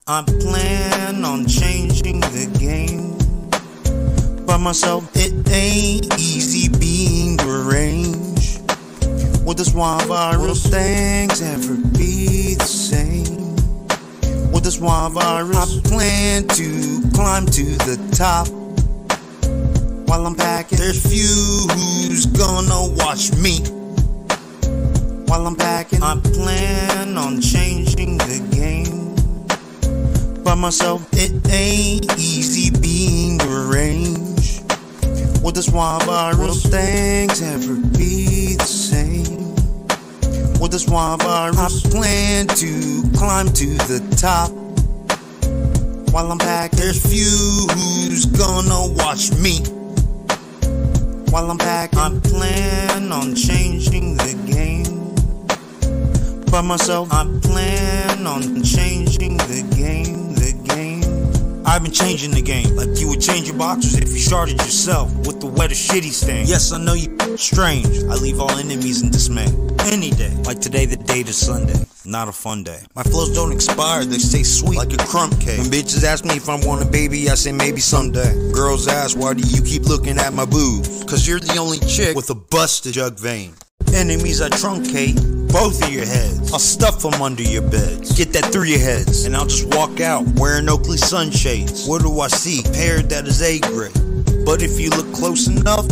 I plan on changing the game. By myself, it ain't easy being deranged. Will this wild virus things ever be the same? Will this wild virus, I plan to climb to the top. While I'm packing, there's few who's gonna watch me. While I'm packing, I plan on changing the game. By myself, it ain't easy being deranged. Will this wild virus things ever be the same? Will this wild virus, I plan to climb to the top. While I'm packing, there's few who's gonna watch me. While I'm packing, I plan on changing the game. By myself, I plan on changing the game. I've been changing the game, like you would change your boxers if you started yourself with the wettest shitty stain. Yes, I know you strange, I leave all enemies in dismay. Any day, like today the date is Sunday, not a fun day. My flows don't expire, they stay sweet like a crumb cake. When bitches ask me if I want a baby, I say maybe someday. Girls ask, why do you keep looking at my boobs? Cause you're the only chick with a busted jug vein. Enemies I truncate both of your heads. I'll stuff them under your beds. Get that through your heads. And I'll just walk out wearing Oakley sunshades. What do I see? A pair that is A-grade. But if you look close enough,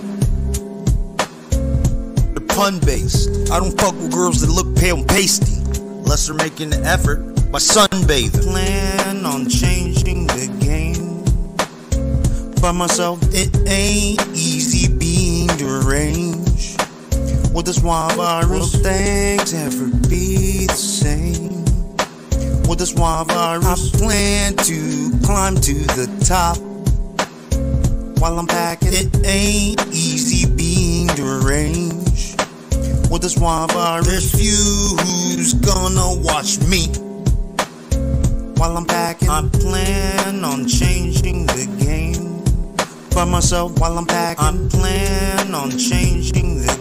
they're pun-based. I don't fuck with girls that look pale and pasty unless they're making an effort by sunbathing. Plan on changing the game. By myself, it ain't easy being deranged. Will this wild virus things ever be the same? Will this wild virus, I plan to climb to the top. While I'm packing, it ain't easy being deranged. Will this wild virus, there's few who's gonna watch me. While I'm packing, I plan on changing the game. By myself, while I'm packing, I plan on changing the game.